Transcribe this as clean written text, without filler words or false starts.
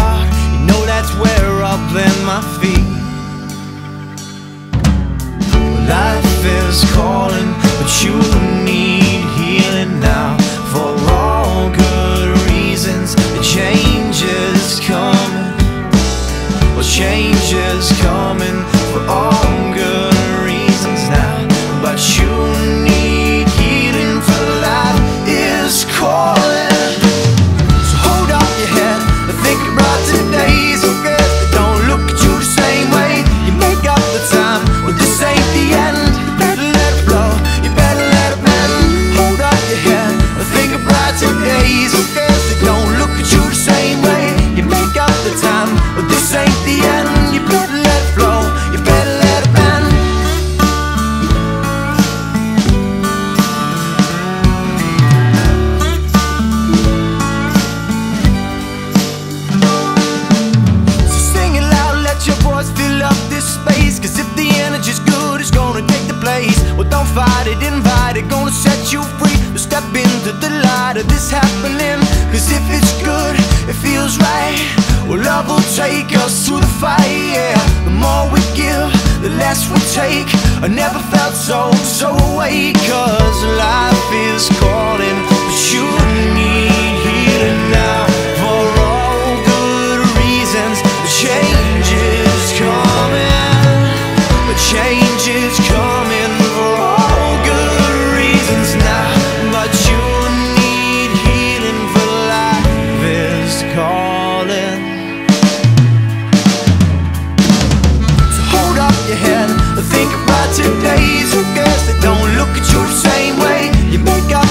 heart, you know that's where I'll plant my feet. Life is calling, but you need healing now for all good reasons. The change is coming. Well, change is coming for all good reasons now, but you need healing, for life is calling. So hold up your head and think about today's regrets that don't look at you the same way. You make up the time, well this ain't the end. You better let it flow, you better let it bend. Hold up your head and think about today's regrets that don't look at you the same way. You make up the time, but this ain't the end. You better let it flow, you better let it bend. So sing it loud, let your voice fill up this space, 'cause if the energy's good, it's gonna take the place. Well, don't fight it, invite it, gonna set you free. But step into the light of this happening, 'cause if it's good, it feels right. Well, love will take us through the fight, yeah. The more we give, the less we take. I never felt so awake, 'cause life is calling, but you need healing now for all good reasons. The change is coming, the change is coming for all good reasons now, but you need healing, for life is calling. Your head and think about today's regrets that don't look at you the same way. You make up